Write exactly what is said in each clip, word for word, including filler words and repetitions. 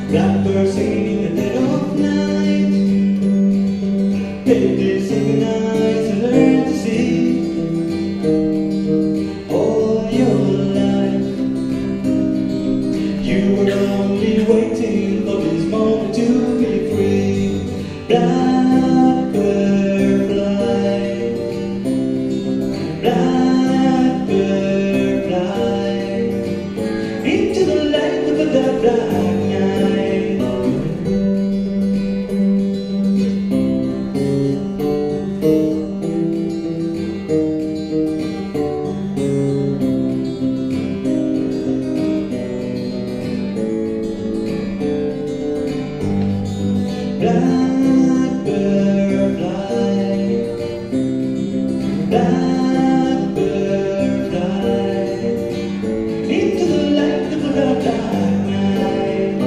Blackbird singing in the dead of night. Baby singing eyes and learn to see. All your life you were only waiting for this moment to be free. Blackbird fly, Blackbird fly into the light of a dark night. Blackbird fly, Blackbird fly into the light of a dark night.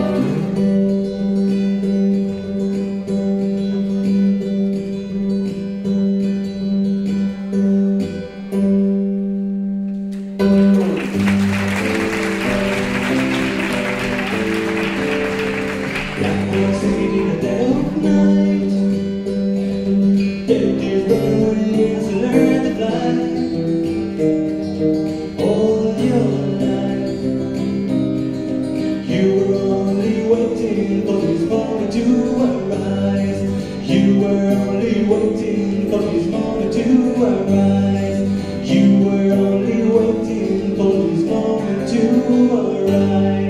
Blackbird singing in the dead of night. Take these runways and learn to fly. All your life you were only waiting for this moment to arise. You were only waiting for this moment to arise. You were only waiting for this moment to arise.